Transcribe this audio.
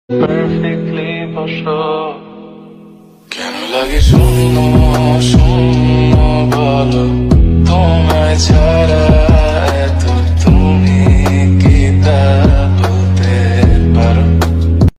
perfectly বসো কেন লাগে শূন্য শূন্য বলো তোমায় ছাড়া